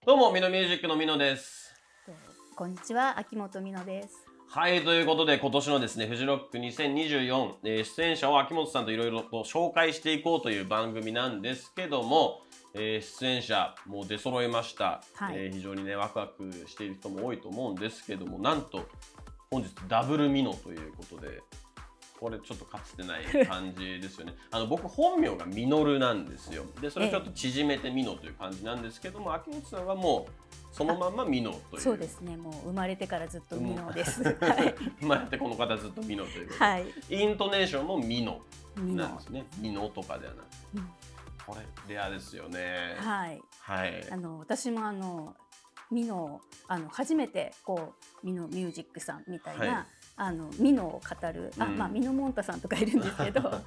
どうも、ミノミュージックのミノです。 こんにちは、秋元美乃です。 はい、ということで、今年のですね、フジロック2024、出演者を秋元さんといろいろと紹介していこうという番組なんですけども、出演者、もう出揃いました。 はい、 非常にね、ワクワクしている人も多いと思うんですけども、なんと、本日ダブルミノということで、これちょっとかつてない感じですよね。僕本名がミノルなんですよ。で、それちょっと縮めてミノという感じなんですけども、秋元さんはもうそのまんまミノという。 そうですね、もう生まれてからずっと美乃です。はい。 生まれてこの方ずっとミノということで、 はい。 イントネーションもミノ美乃なんですね。ミノとかではなくて。これレアですよね。 はい。 はい。 私も美乃初めてこう美乃ミュージックさんみたいな、美乃を語る、まあ美乃もんたさんとかいるんですけど、 はい、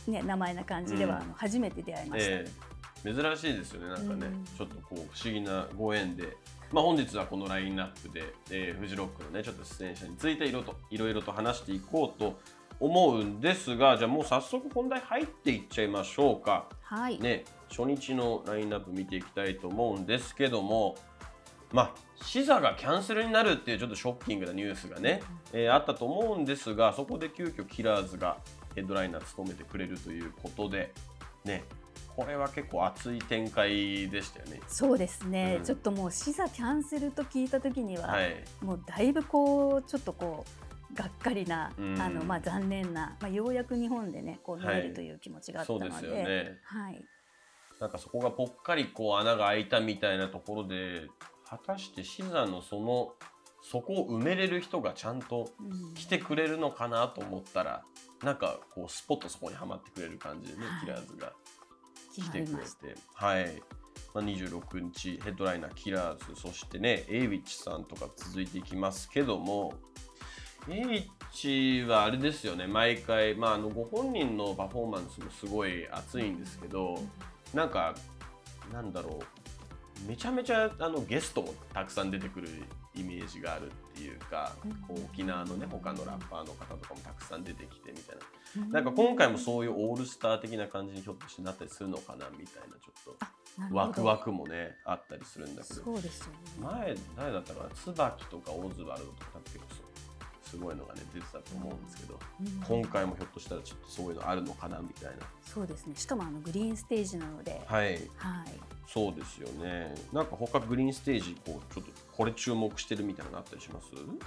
ね、名前な感じでは、初めて出会いました。 珍しいですよね、なんかね、ちょっとこう不思議なご縁で、まあ、本日はこのラインナップで、フジロックのねちょっと出演者についていろいろと話していこうと思うんですが、じゃあもう早速本題入っていっちゃいましょうか。 はい。 ね、初日のラインナップ見ていきたいと思うんですけども、まあ、シザがキャンセルになるっていうちょっとショッキングなニュースがね、あったと思うんですが、そこで急遽キラーズがヘッドライナー務めてくれるということで、ね、これは結構熱い展開でしたよね。 そうですね、ちょっともうシザキャンセルと聞いた時には、 はい、 もうだいぶこうちょっとこうがっかりな、まあ、残念な、まあ、ようやく日本でねこう見れるという気持ちがあったので、 そうですよね。 はい、 なんかそこがぽっかりこう穴が開いたみたいなところで、果たしてシザのそこを埋めれる人がちゃんと来てくれるのかなと思ったら、なんかこうスポッとそこにはまってくれる感じでね、キラーズが来てくれて、はい。まあ、26日ヘッドライナーキラーズ、そしてねエイウィッチさんとか続いていきますけども、エイウィッチはあれですよね、毎回、まあ、ご本人のパフォーマンスもすごい熱いんですけど、なんかなんだろう、めちゃめちゃゲストもたくさん出てくるイメージがあるっていうか、こう沖縄のね他のラッパーの方とかもたくさん出てきてみたいな、なんか今回もそういうオールスター的な感じにひょっとしてなったりするのかなみたいな、ちょっとワクワクもねあったりするんだけど、 そうですよね、 前誰だったかな、椿とかオズワルドとか結構すごいのがね出てたと思うんですけど、今回もひょっとしたらちょっとそういうのあるのかなみたいな。 そうですね、しかもグリーンステージなので、 はい、 はい、 そうですよね。なんか他グリーンステージこうちょっとこれ注目してるみたいなのあったりします？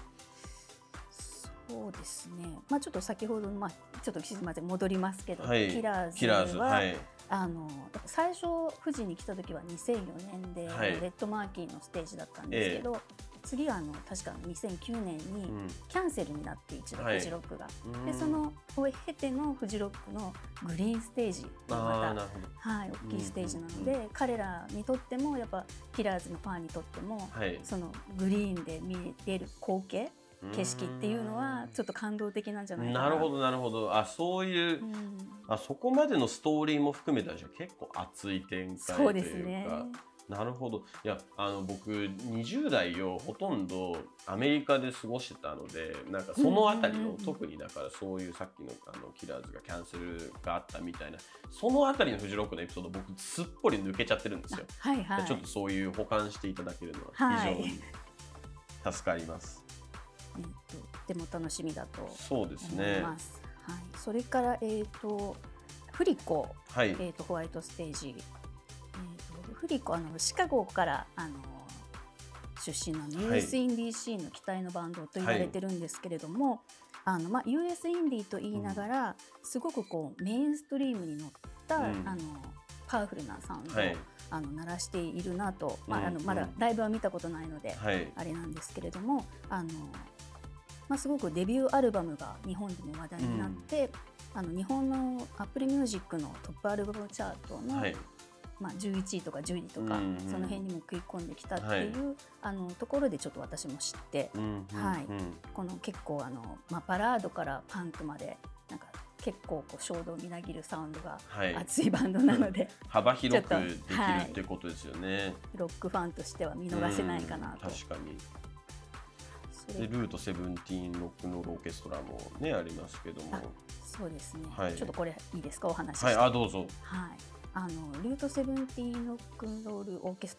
そうですね、まあ、ちょっと先ほど、まあ、ちょっとすみません戻りますけど、 はい、 キラーズは、 はい、 最初富士に来た時は2004年で、 はい、 レッドマーキーのステージだったんですけど、次は確か2009年にキャンセルになって一度フジロックが、でそのを経てのフジロックのグリーンステージがまた、はい、大きいステージなので、彼らにとってもやっぱキラーズのファンにとっても、そのグリーンで見れる光景景色っていうのはちょっと感動的なんじゃないかな。 なるほどなるほど。あ、そういう、そこまでのストーリーも含めたら結構熱い展開というか。 そうですね。 なるほど。いや、僕20代をほとんどアメリカで過ごしてたので、なんかそのあたりの、特にだからそういうさっきのキラーズがキャンセルがあったみたいな、そのあたりのフジロックのエピソード僕すっぽり抜けちゃってるんですよ。 はいはい。 ちょっとそういう保管していただけるのは非常に助かります。 でも楽しみだと思います。 そうですね。 はい。それからフリコ、ホワイトステージ、フリコシカゴから出身の US インディーシーの期待のバンドと言われてるんですけれども、まあ US インディーと言いながら、すごくこうメインストリームに乗った、パワフルなサウンドを、鳴らしているなと、まだライブは見たことないので、あれなんですけれども、まあ、すごくデビューアルバムが日本でも話題になって、日本の Apple Music のトップアルバムチャートの、まあ、11位とか10位とか、その辺にも食い込んできたっていう、ところでちょっと私も知って、この結構まあ、バラードからパンクまでなんか結構こう衝動みなぎるサウンドが熱いバンドなので、 幅広くできるっていうことですよね。 ロックファンとしては見逃せないかなと。 確かに。でルート17ロックンロールオーケストラもねありますけども、 そうですね、ちょっとこれいいですかお話しして。 はい、どうぞ。 はい、ルート17ロックンロールオーケストラ、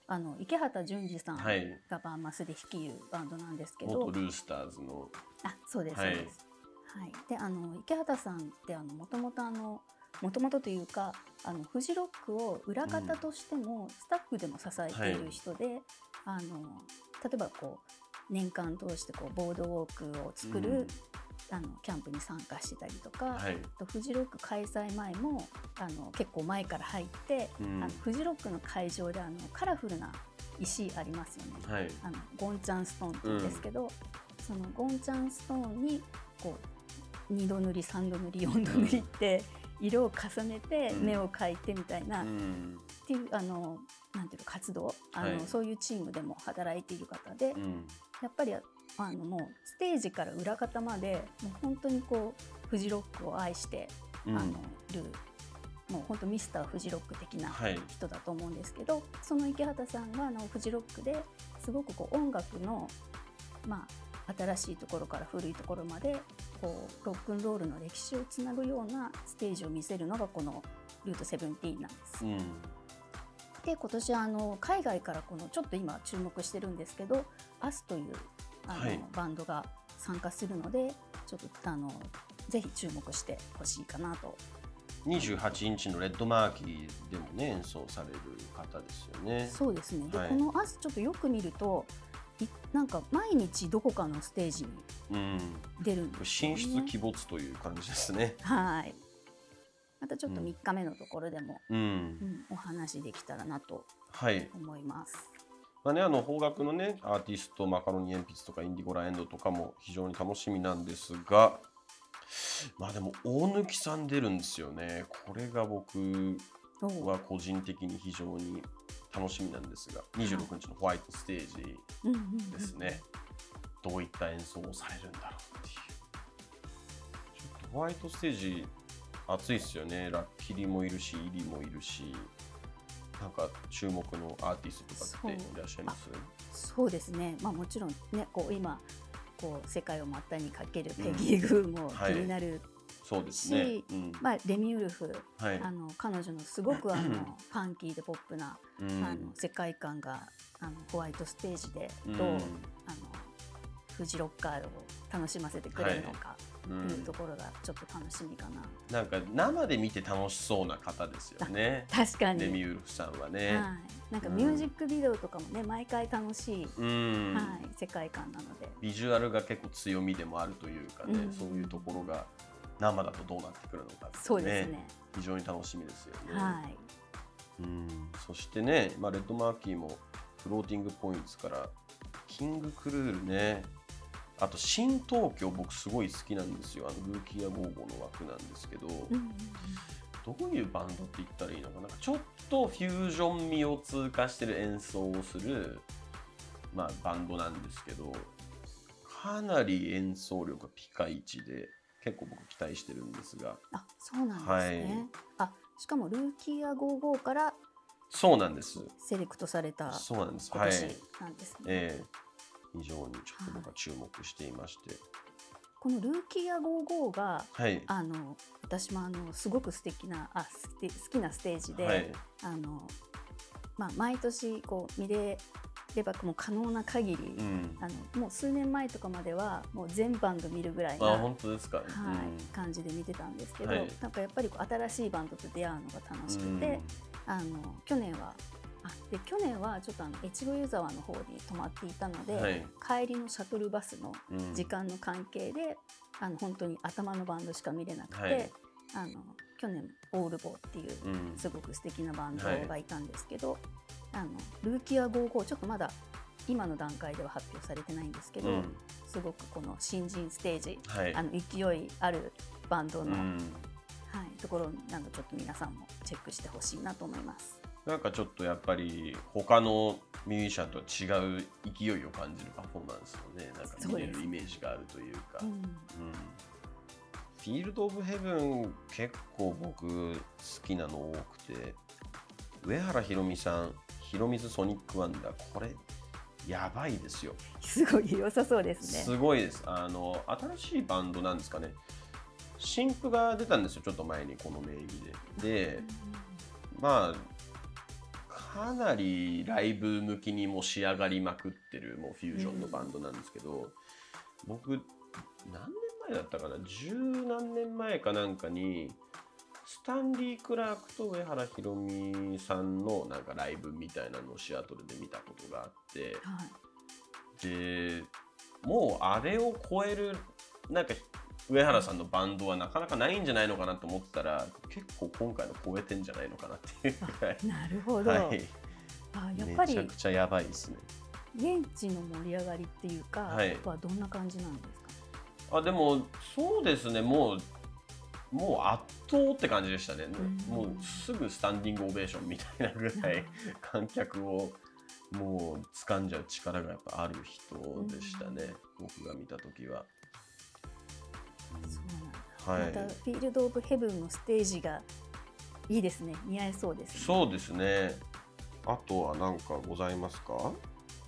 池畑淳二さんはい、 がバンマスで率いるバンドなんですけど、 元ルースターズの。 そうです、そうです。はい、で池畑さんってもともとというかフジロックを裏方としてもスタッフでも支えている人で、例えばこう年間通してこうボードウォークを作る、キャンプに参加してたりとか、フジロック開催前も結構前から入って、フジロックの会場でカラフルな石ありますよね、ゴンチャンストーンって言うんですけど、そのゴンチャンストーンにこう2度塗り3度塗り4度塗りって色を重ねて目を描いてみたいな、っていうなんていう活動そういうチームでも働いている方で、やっぱりもうステージから裏方までもう本当にこうフジロックを愛してる、もう本当ミスターフジロック的な人だと思うんですけど、その池畑さんがフジロックですごくこう音楽の新しいところから古いところまでこうロックンロールの歴史をつなぐようなステージを見せるのがこのルート17なんです。で今年海外からちょっと今注目してるんですけどアスというバンドが参加するのでちょっとぜひ注目してほしいかなと。 28インチのレッドマーキーでもね演奏される方ですよね。 そうですね。で、このアスちょっとよく見るとなんか毎日どこかのステージに出るんです、ね、 神出鬼没という感じですね。 はい。またちょっと3日目のところでも、お話できたらなと思います。 まあね、邦楽のねアーティストマカロニ鉛筆とかインディゴラエンドとかも非常に楽しみなんですが、まあでも大貫さん出るんですよね。これが僕は個人的に非常に楽しみなんですが、26日のホワイトステージですね。どういった演奏をされるんだろうっていう。ちょっとホワイトステージ熱いですよね。ラッキリもいるし、イリもいるし、なんか注目のアーティストとかっていらっしゃいます？ そうですね。まあもちろんね、今世界を股にかけるペギー・グーも気になる。 そうですね。 レミウルフ、彼女のすごくファンキーでポップな世界観がホワイトステージでどうフジロッカーを楽しませてくれるのかっていうところがちょっと楽しみかな。 なんか生で見て楽しそうな方ですよね。 確かにレミウルフさんはね。 なんかミュージックビデオとかもね毎回楽しい世界観なので、 ビジュアルが結構強みでもあるというかね、そういうところが生だとどうなってくるのかってね、非常に楽しみですよね。そしてね、レッドマーキーもフローティングポイントからキングクルールね、あと新東京僕すごい好きなんですよ。ルーキーやゴーゴーの枠なんですけど、どういうバンドって言ったらいいのかな、ちょっとフュージョン味を通過してる演奏をする、バンドなんですけど、かなり演奏力がピカイチで結構僕期待してるんですが。 そうなんですね。しかもルーキーやゴーゴーからそうなんですセレクトされたそうなんです。 今年なんですね。 非常にちょっと僕は注目していまして、 このルーキーやゴーゴーが、私もすごく好きなステージで、毎年見れればもう可能な限り、もう数年前とかまではもう全バンド見るぐらいな本当ですか、 感じで見てたんですけど、なんかやっぱり新しいバンドと出会うのが楽しくて、去年はちょっと越後湯沢の方に泊まっていたので、帰りのシャトルバスの時間の関係で、本当に頭のバンドしか見れなくて、去年オールボーっていうすごく素敵なバンドがいたんですけど、ルーキーやゴーゴーちょっとまだ今の段階では発表されてないんですけど、すごくこの新人ステージ、勢いあるバンドの、ところなどちょっと皆さんもチェックしてほしいなと思います。 なんかちょっとやっぱり他のミュージシャンとは違う勢いを感じるパフォーマンスをね、なんか見れるイメージがあるというか、フィールド・オブ・ヘブン結構僕好きなの多くて、上原ひろみさん、ひろみずソニックワンダー、これやばいですよ。 すごい良さそうですね。 すごいです。新しいバンドなんですかね。新譜が出たんですよ、ちょっと前にこの名義で。で、かかなりライブ向きにも仕上がりまくってるもうフュージョンのバンドなんですけど、僕何年前だったかな、十何年前かなんかにスタンリー・クラークと上原ひろみさんのなんかライブみたいなのをシアトルで見たことがあって、でもうあれを超えるなんか上原さんのバンドはなかなかないんじゃないのかなと思ったら、結構今回の超えてんじゃないのかなっていうぐらい。 なるほど、 はい、 やっぱりめちゃくちゃやばいですね。 現地の盛り上がりっていうか、はい、はどんな感じなんですか？でもそうですね、もう圧倒って感じでしたね。もうすぐスタンディングオベーションみたいなぐらい観客をもう掴んじゃう力がやっぱある人でしたね、僕が見た時は。 そうなんだ、またフィールド・オブ・ヘブンのステージがいいですね。似合いそうですね。 そうですね。あとは何かございますか？ あ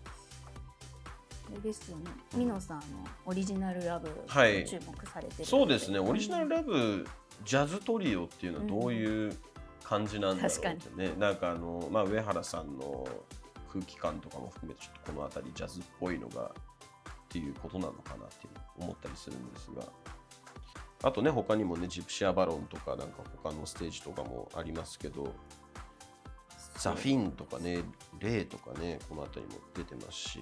れですよね、ミノさんのオリジナルラブ注目されてる、 そうですね。オリジナルラブ、ジャズトリオっていうのはどういう感じなんだろうってね、なんか上原さんの空気感とかも含めてちょっとこの辺りジャズっぽいのがっていうことなのかなっていう思ったりするんですが、あとね他にもねジプシアバロンとかなんか他のステージとかもありますけど、ザフィンとかね、レイとかね、この辺りも出てますし、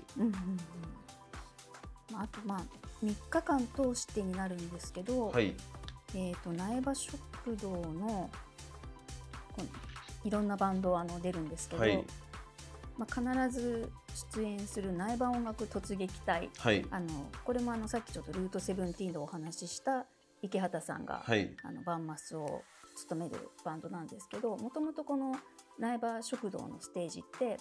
あと3日間通してになるんですけど、 はい、 苗場食堂のいろんなバンド出るんですけど、はい、必ず出演する苗場音楽突撃隊、はい、これもさっきちょっとルート17でお話しした池畑さんが、はい、バンマスを務めるバンドなんですけど、もともとこの苗場食堂のステージって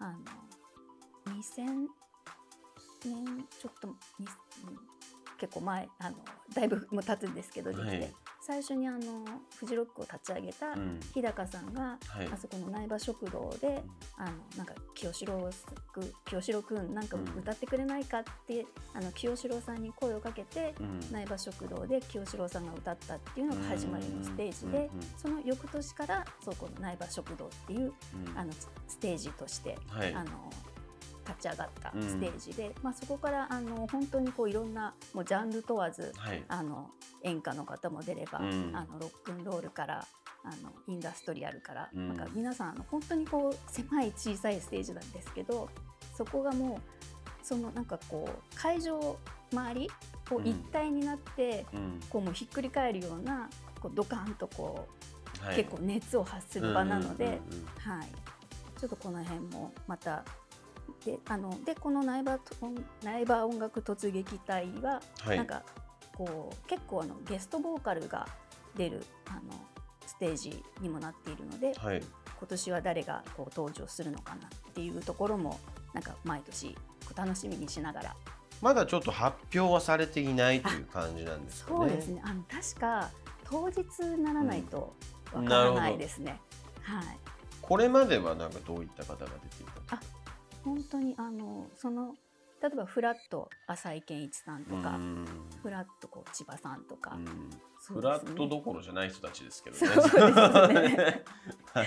2000年ちょっと結構前だいぶもう経つんですけどできて、はい、最初にフジロックを立ち上げた日高さんが、あそこの苗場食堂で、なんか清志郎くんなんか歌ってくれないかって、清志郎さんに声をかけて、苗場食堂で清志郎さんが歌ったっていうのが始まりのステージで、その翌年からそこの苗場食堂っていう、ステージとして、はい、立ち上がったステージで、そこから本当にいろんなもうジャンル問わず、はい、演歌の方も出れば、ロックンロールからインダストリアルから、なんか皆さん狭い小さいステージなんですけど、そこがもうなんか会場周り一体になって、もうひっくり返るようなドカンとはい、結構熱を発する場なので、ちょっとこの辺もまたでこの苗場音楽突撃隊は、はい、なんか結構ゲストボーカルが出るステージにもなっているので、はい、今年は誰が登場するのかなっていうところもなんか毎年楽しみにしながら、 まだちょっと発表はされていないという感じなんですかね。 そうですね、確か当日ならないとわからないですね、はい。 これまではなんかどういった方が出ていたんですか？ 本当に例えばフラット浅井健一さんとか、フラット千葉さんとか、 フラットどころじゃない人たちですけどね。 そうですねはい、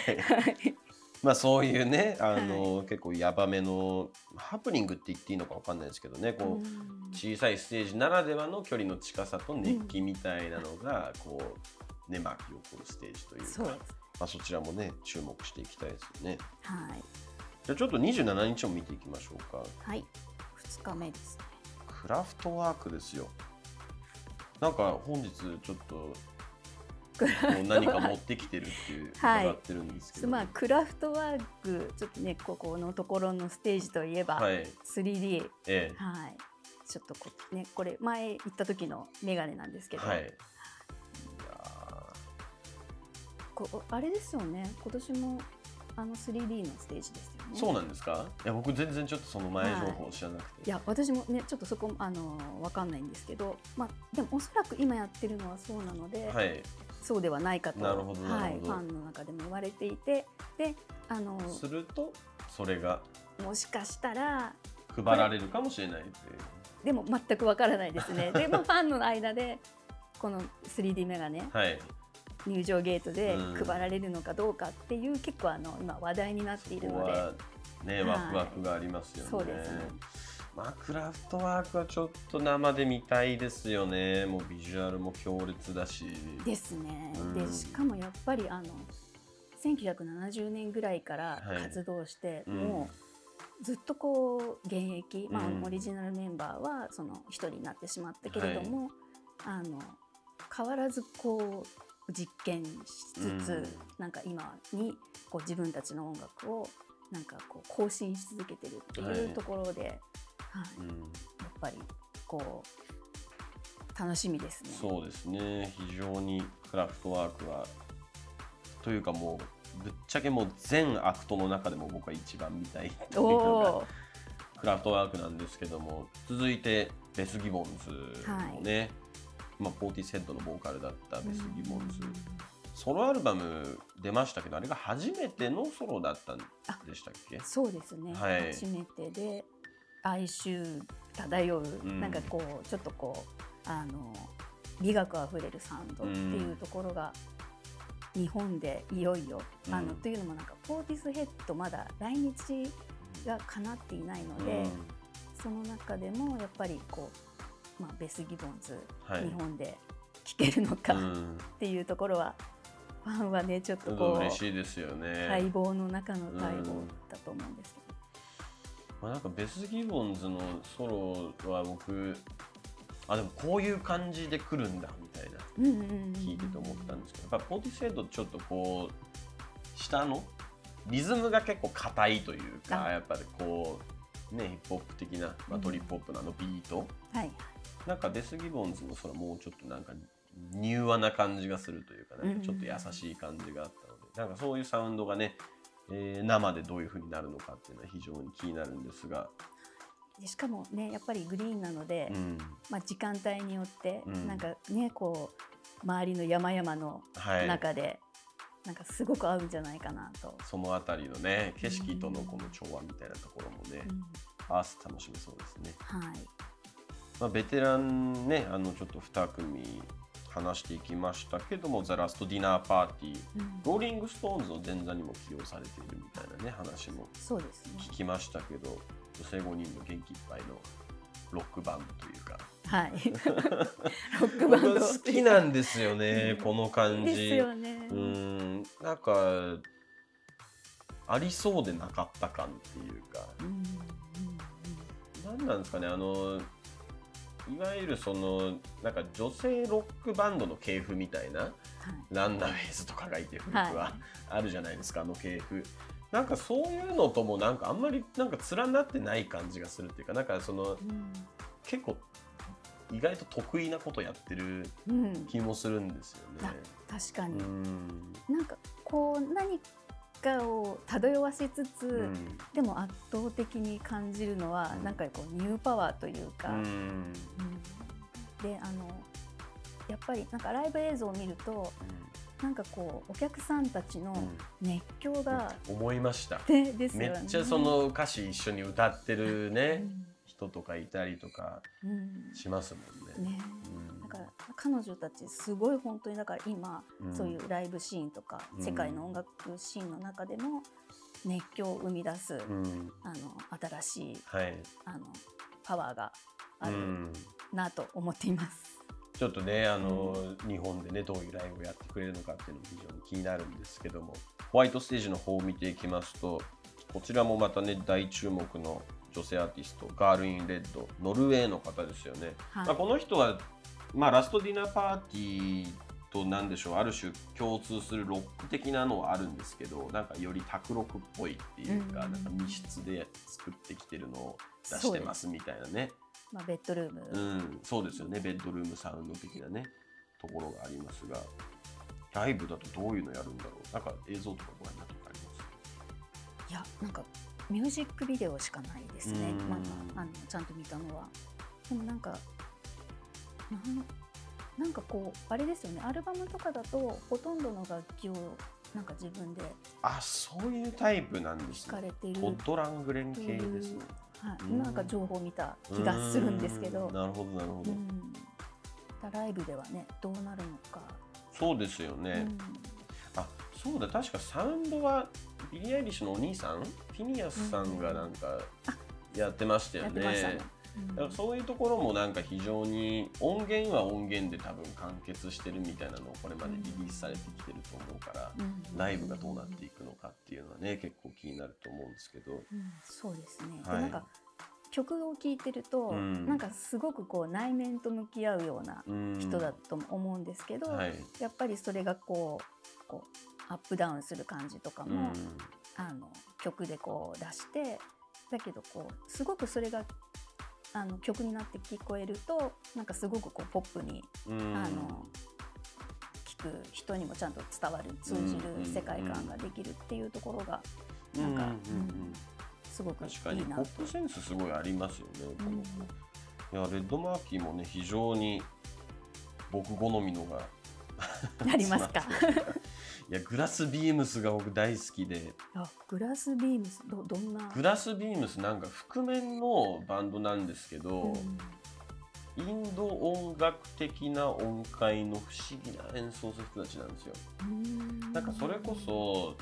そういうね結構ヤバめのハプニングって言っていいのか分かんないですけどね、小さいステージならではの距離の近さと熱気みたいなのが巻き起こるステージというか、そちらもね注目していきたいですよね。 はい。 じゃあちょっと27日も見ていきましょうか。 はい、2日目ですね。 クラフトワークですよ。なんか本日ちょっと何か持ってきてるっていう伺ってるんですけど、 はい、クラフトワークちょっとねここのところのステージといえば、はい、3D、はい、ちょっとこれ前行った時のメガネなんですけど、はい、あれですよね、今年も3D のステージですよね。 そうなんですか？いや僕全然ちょっとその前情報を知らなくて、 いや私もねちょっとそこ分かんないんですけど、でもおそらく今やってるのはそうなので、はい、そうではないかと、はい、ファンの中でも言われていて、でするとそれがもしかしたら配られるかもしれないっていう。 でも全く分からないですね。でもファンの間でこの 3D メガネ、はい、 入場ゲートで配られるのかどうかっていう、結構今話題になっているので、 ね、ワクワクがありますよね。 そうですね。 まあクラフトワークはちょっと生で見たいですよね。もうビジュアルも強烈だし。 ですね。でしかもやっぱり1970年ぐらいから活動して、もうずっとこう現役、オリジナルメンバーはその一人になってしまったけれども、変わらずこう実験しつつ、なんか今にこう自分たちの音楽をなんかこう更新し続けてるっていうところで、やっぱりこう楽しみですね。 そうですね。非常にクラフトワークはというか、もうぶっちゃけもう全アクトの中でも僕は一番見たいっていうのがクラフトワークなんですけども、続いてベス・ギボンズのね、ポーティスヘッドのボーカルだったベス・ギボンズ、ソロアルバム出ましたけど、あれが初めてのソロだったんでしたっけ？ そうですね、初めてで哀愁漂う、なんかこうちょっとこう美学あふれるサウンドっていうところが日本でいよいよ、というのもなんかポーティスヘッドまだ来日が叶っていないので、その中でもやっぱりこう、ベス・ギボンズ、日本で聴けるのかっていうところは、ファンはねちょっとこう嬉しいですよね。 待望の中の待望だと思うんですけど、 なんかベス・ギボンズのソロは僕でもこういう感じで来るんだみたいな聞いてて思ったんですけど、やっぱポーティスヘッドちょっとこう下のリズムが結構硬いというか、やっぱりこうねヒップホップ的な、トリップホップのビート、なんかベス・ギボンズのそれもうちょっとなんか柔和な感じがするというか、なんかちょっと優しい感じがあったので、なんかそういうサウンドがね、生でどういう風になるのかっていうのは非常に気になるんですが、 しかもねやっぱりグリーンなので、時間帯によって、なんかねこう周りの山々の中で、なんかすごく合うんじゃないかなと。 そのあたりのね景色とのこの調和みたいなところもね、合わせて楽しめそうですね。ベテランねちょっと2組話していきましたけども、ザ・ラスト・ディナー・パーティー、ローリング・ストーンズの前座にも起用されているみたいなね話も聞きましたけど、女性5人の元気いっぱいのロックバンドというか、 ロックバンド好きなんですよね、この感じ。 ですよね。 なんかありそうでなかった感っていうか、何なんですかね、いわゆるそのなんか女性ロックバンドの系譜みたいな、ランナーウェイズとかがいて古くはあるじゃないですか、系譜。なんかそういうのともなんかあんまりなんか連なってない感じがするっていうか、なんかその、結構意外と得意なことやってる気もするんですよね。 確かに。なんかこう何かを漂わせつつ、でも圧倒的に感じるのは、なんかこうニューパワーというか、でやっぱりなんかライブ映像を見ると、なんかこうお客さんたちの熱狂が、 思いました。 ですよね。 めっちゃその歌詞一緒に歌ってるね、人とかいたりとかしますもんね。 だから彼女たちすごい本当に、だから今、そういうライブシーンとか、世界の音楽シーンの中でも熱狂を生み出す、新しい、パワーがあるなと思っています。 ちょっとね日本でねどういうライブをやってくれるのかっていうのも非常に気になるんですけども、ホワイトステージの方を見ていきますと、こちらもまたね大注目の女性アーティスト、ガール・イン・レッド、ノルウェーの方ですよね。この人は、ラストディナーパーティーと何でしょう、ある種共通するロック的なのはあるんですけど、なんかより卓録っぽいっていうか、なんか密室で作ってきてるのを出してますみたいなね。 ベッドルーム、 そうですよね、ベッドルームサウンド的なねところがありますが、ライブだとどういうのやるんだろう。なんか映像とかご覧になったことあります？ いや、なんかミュージックビデオしかないですね。ちゃんと見たのは。でもなんかこうあれですよね。アルバムとかだとほとんどの楽器をなんか自分で、 そういうタイプなんですね。トッド・ラングレン系ですね。 なんか情報を見た気がするんですけど。 なるほどなるほど。 ライブではねどうなるのか。 そうですよね。あ、そうだ、確かサウンドはビリー・アイリッシュのお兄さん、フィニアスさんがなんかやってましたよね。だからそういうところもなんか非常に音源は音源で多分完結してるみたいなのをこれまでリリースされてきてると思うから、ライブがどうなっていくのかっていうのはね、結構気になると思うんですけど。 そうですね。でなんか曲を聴いてると、なんかすごくこう内面と向き合うような人だと思うんですけど、やっぱりそれがこうアップダウンする感じとかも、曲でこう出して、だけどこうすごくそれが曲になって聞こえると、なんかすごくこうポップに聞く人にもちゃんと伝わる、通じる世界観ができるっていうところがなんかすごくいいなと。 確かにポップセンスすごいありますよね。いやレッドマーキーもね、非常に僕好みのがありますか。 いやグラスビームスが僕大好きで。 グラスビームス、どんな？ グラスビームスなんか覆面のバンドなんですけど、インド音楽的な音階の不思議な演奏する人たちなんですよ。なんかそれこそ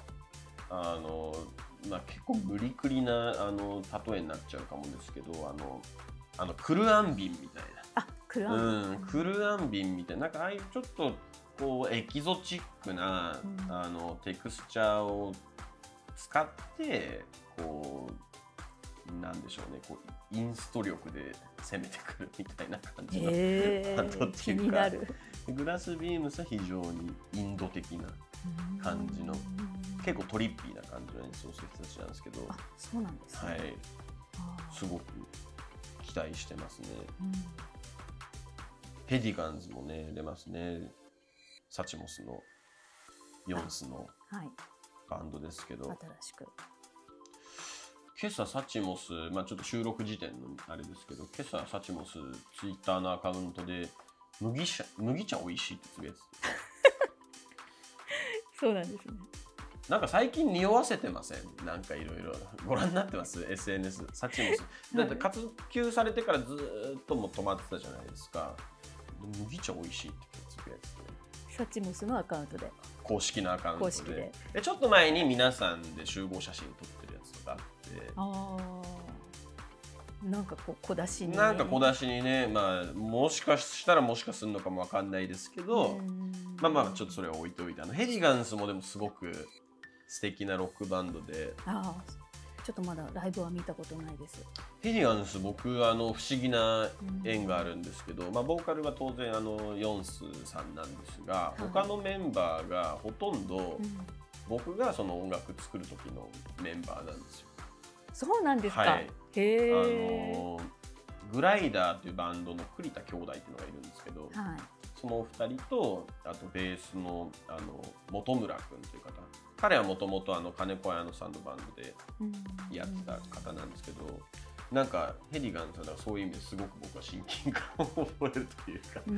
結構無理くりな例えになっちゃうかもですけど、クルアンビンみたいな。クルアンビンみたいな、なんかああいうちょっとこうエキゾチックな、テクスチャーを使ってこうなんでしょうね、こうインスト力で攻めてくるみたいな感じのバンドっていうか、グラスビームスは非常にインド的な感じの、結構トリッピーな感じの演奏する人たちなんですけど、 そうなんですね。 はい、すごく期待してますね。ヘディガンズもね出ますね。サチモスのヨンスのバンドですけど、 新しく今朝サチモス、ちょっと収録時点のあれですけど、今朝サチモスツイッターのアカウントで麦茶美味しいってつぶやいてそうなんですね。 なんか最近匂わせてません？なんかいろいろご覧になってます？ SNS サチモスだって活休されてからずっとも止まってたじゃないですか。麦茶美味しいってつぶやいてて、 サチモスのアカウントで、 公式のアカウントでちょっと前に皆さんで集合写真撮ってるやつとかあって、 なんかこう小出しにね、もしかしたらもしかするのかもわかんないですけど、ちょっとそれは置いておいて、ヘディガンスもでもすごく素敵なロックバンドで、 ちょっとまだライブは見たことないです。 ヘディガンス僕不思議な縁があるんですけど、ボーカルは当然ヨンスさんなんですが、他のメンバーがほとんど僕がその音楽作る時のメンバーなんですよ。 そうなんですか。 グライダーというバンドの栗田兄弟っていうのがいるんですけど、そのお二人とあとベースの本村君という方、彼はもともと金子綾乃さんのバンドでやってた方なんですけど、なんかヘディガンさんはそういう意味ですごく僕は親近感を覚えるという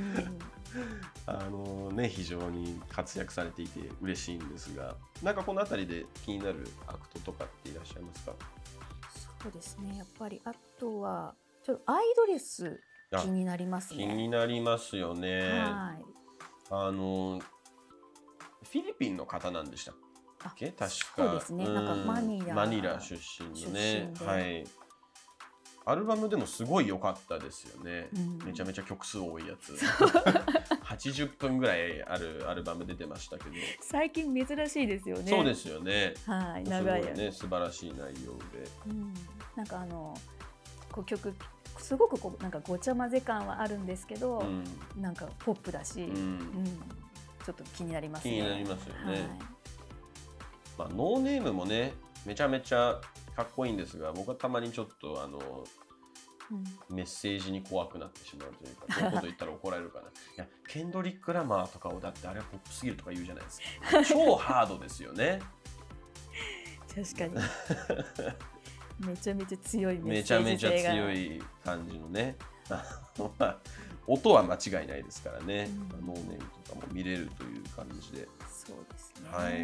か非常に活躍されていて嬉しいんですが、なんかこの辺りで気になるアクトとかっていらっしゃいますか？ そうですね、やっぱりあとはちょっとアイドレス気になりますね。 気になりますよね。フィリピンの方なんでしたっけ？確かそうですね。なんかマニラ出身のね。はい。アルバムでもすごい良かったですよね。めちゃめちゃ曲数多いやつ。80分ぐらいあるアルバム出てましたけど。 最近珍しいですよね。 そうですよね。 はい、長いね、素晴らしい内容で。 なんか曲すごくなんかごちゃ混ぜ感はあるんですけど、なんかポップだし、ちょっと気になりますね。 気になりますよね。ノーネームもねめちゃめちゃかっこいいんですが、僕はたまにちょっとメッセージに怖くなってしまうというか、こういうこと言ったら怒られるかな。いやケンドリック・ラマーとかをだってあれはポップすぎるとか言うじゃないですか。超ハードですよね。 確かに。めちゃめちゃ強いメッセージ性が。 めちゃめちゃ強い感じのね。音は間違いないですからね。ノーネームとかも見れるという感じで。 そうですね。 はい。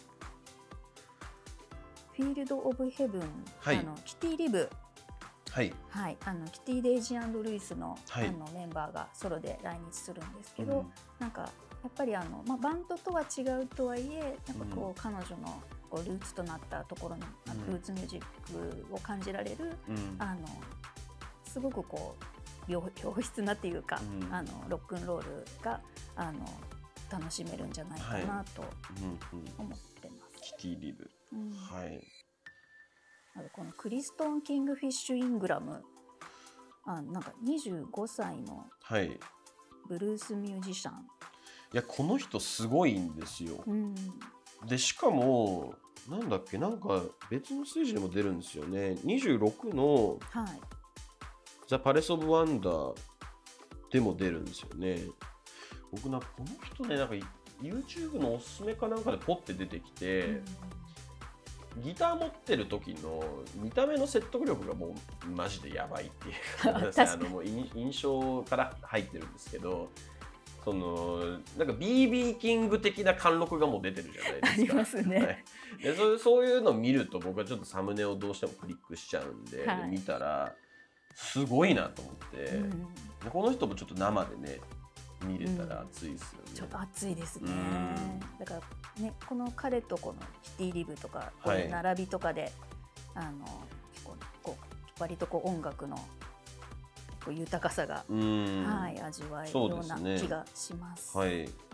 フィールド・オブ・ヘブン、キティ・リブ、キティ・デイジー&ルイスの、メンバーがソロで来日するんですけど、なんかっぱりバンドとは違うとはいえ、やっぱこう、彼女のこうルーツとなったところの、ルーツミュージックを感じられる、すごくこう良質なっていうか、ロックンロールが楽しめるんじゃないかなと思ってます。 キティ・リブ、はい。 あとこのクリストン・キングフィッシュ・イングラム、なんか25歳のブルースミュージシャン。 いや、この人すごいんですよ。でしかもなんだっけ、なんか別のステージでも出るんですよね。26のザ・パレス・オブ・ワンダーでも出るんですよね。僕なんかこの人ね、なんか YouTube のおすすめかなんかでポッて出てきて、ギター持ってる時の見た目の説得力がもうマジでやばいっていうもう印象から入ってるんですけど、そのなんか BB キング的な貫禄がもう出てるじゃないですか。 ありますね。 はい、でそういうのを見ると僕はちょっとサムネをどうしてもクリックしちゃうんで、見たらすごいなと思って、この人もちょっと生でね見れたら熱いですよね。 ちょっと熱いですね。だからね、この彼とこのキティ・リブとかこういう並びとかで、結構こう割とこう音楽のこう豊かさが、味わえるような気がします。 はい。